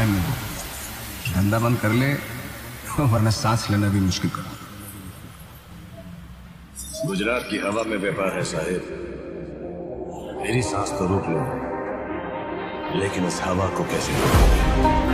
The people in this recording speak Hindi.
रहने दो, धंधा बंद कर ले वरना सांस लेना भी मुश्किल कर। गुजरात की हवा में व्यापार है साहिब। मेरी सांस तो रोक लो, लेकिन इस हवा को कैसे रोको?